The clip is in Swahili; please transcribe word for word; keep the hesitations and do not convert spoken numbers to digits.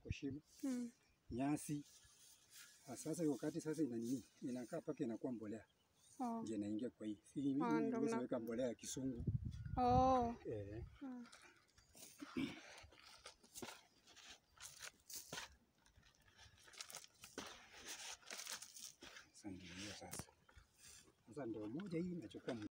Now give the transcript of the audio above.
kwa shimo. Mm. Nyasi. Sasa wakati sasa ina nini? Inakaa paka inakuwa mbolea. Oh. Je, naingia kwa hii. Si mimi niweza weka mbolea ya kisungu. Oh. Eh. Mm. Sasa ndio sasa. Sasa ndio moja hii inachukua